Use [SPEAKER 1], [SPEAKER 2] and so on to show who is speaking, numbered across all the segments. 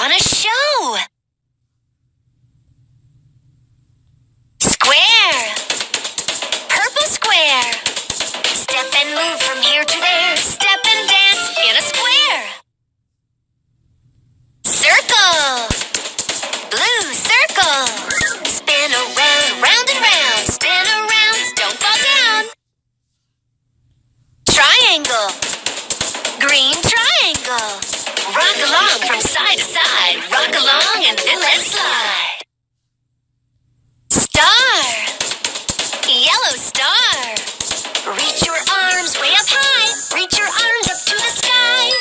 [SPEAKER 1] on a show. Square. Purple square. Step and move from here to there. Step and dance in a square. Circle. Blue circle. Spin around, round and round. Spin around, don't fall down. Triangle. Green triangle. Rock along from side to side. Rock along and then let's slide. Star. Yellow star. Reach your arms way up high. Reach your arms up to the sky.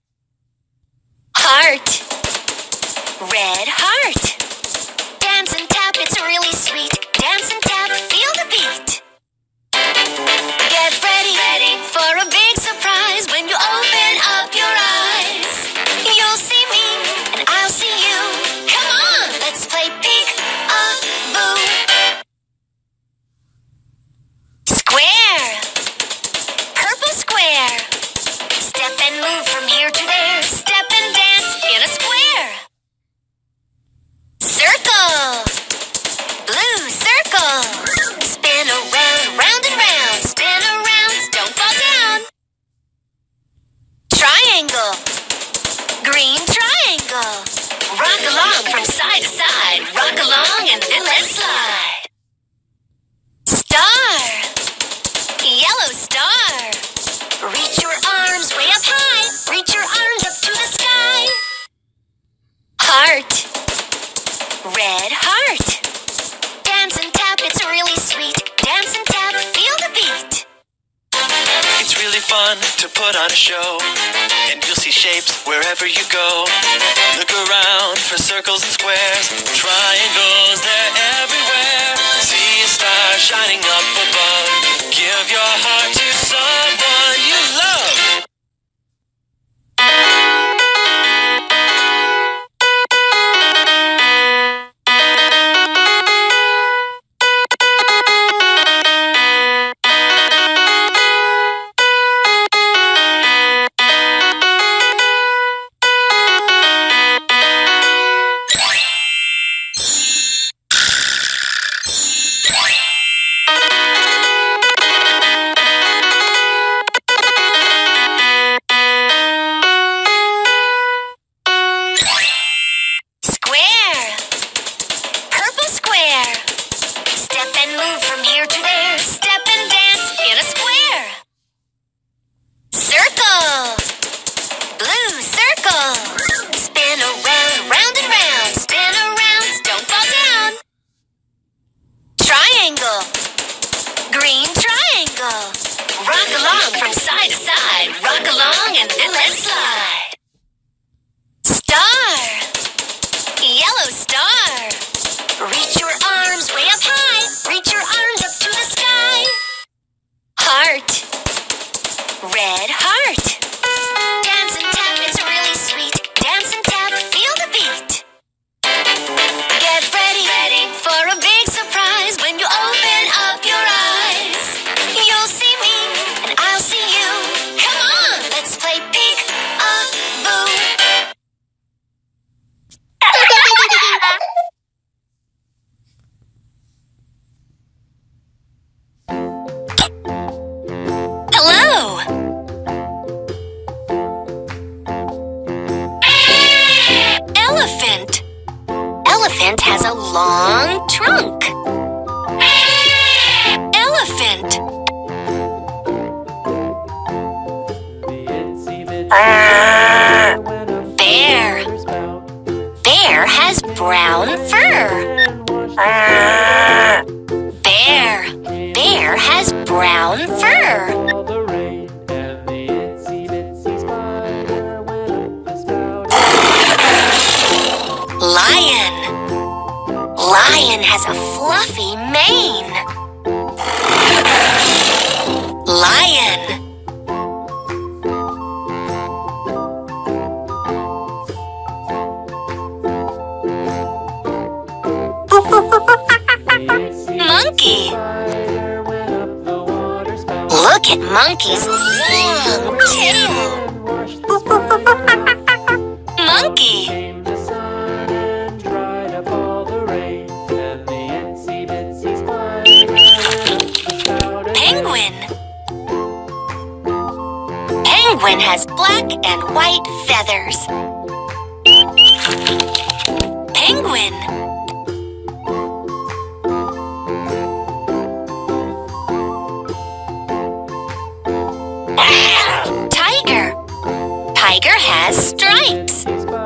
[SPEAKER 1] Heart. Red heart. Dance and tap, it's really sweet. Dance and tap, feel the beat. Get ready for a big surprise when you open up your eyes. You'll see me and I'll see you. Come on, let's play peek-a-boo. Square. Purple square. Step and move from here to there. Step and dance in a square. Circle. Blue circle. Spin around, round and round. Spin around, don't fall down. Triangle. Green triangle. Rock along from side to side. Rock along and then let's slide. Star. Yellow star. Reach your arms way up high. Reach your arms up to the sky. Heart. Red heart. Dance and tap, it's really sweet. Dance and tap, feel the beat.
[SPEAKER 2] It's really fun to put on a show, and you'll see shapes wherever you go. Look around for circles and squares, triangles, they're everywhere. See a star shining up above. Give your heart to someone you love.
[SPEAKER 1] Square. Purple square. Step and move from here to there. Step and dance in a square. Circle. Blue circle. Spin around, round and round. Spin around, don't fall down. Triangle. Green triangle. Rock along from side to side. Rock along and then let's slide. Star. Yellow star. Reach your arms way up high. Reach your arms up to the sky. Heart. Red heart. Dance and tap, it's really sweet. Dance and tap, feel the beat. Get ready for a big surprise when you open up your eyes. You'll see me and I'll see you. Come on, let's play peek-a-boo. Hello. Elephant. Elephant has a long trunk. Elephant. Bear. Bear has brown fur. Bear. Bear has brown fur. Lion. Lion has a fluffy mane. Lion. Monkey. Look at Monkey's long tail. Monkey. Penguin has black and white feathers. Penguin. Tiger. Tiger has stripes.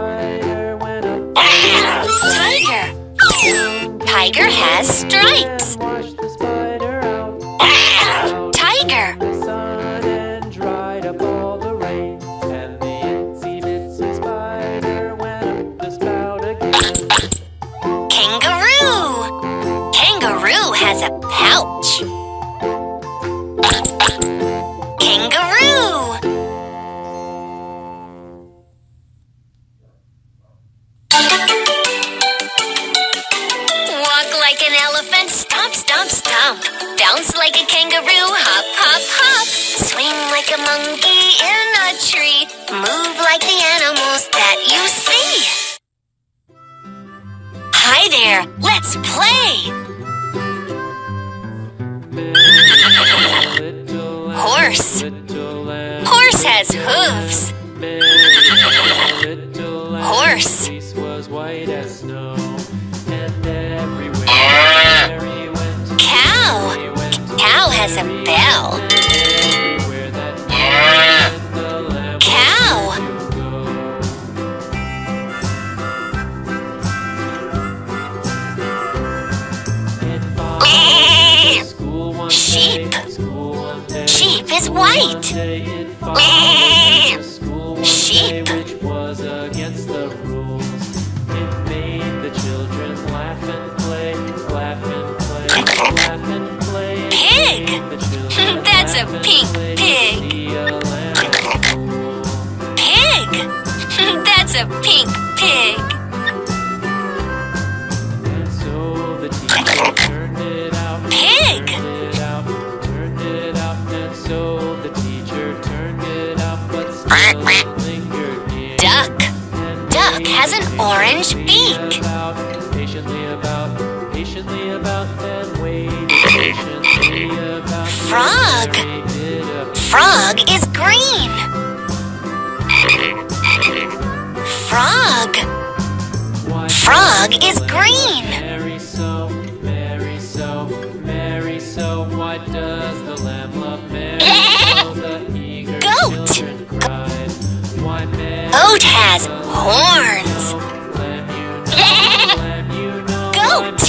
[SPEAKER 1] Tiger. Tiger has stripes. Tiger. Kangaroo. Kangaroo has a pouch. Kangaroo. Walk like an elephant, stomp, stomp, stomp. Bounce like a kangaroo, hop, hop, hop. Swing like a monkey in a tree. Move like the animals that you see. Hi there, let's play. Horse. Horse has hooves. Horse. Cow. Cow has a bell. Cow. Sheep. Sheep is white. Sheep. Pig. That's a pink pig. Pig. That's a pink pig. Pig. Duck. Duck has an orange beak. Frog. Frog is green. Frog. Frog is green. Goat. Goat has horns. Goat.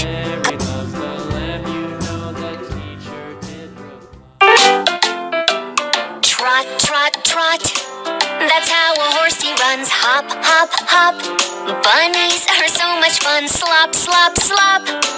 [SPEAKER 1] Trot, trot, trot. That's how a horsey runs. Hop, hop, hop. Bunnies are so much fun. Slop, slop, slop.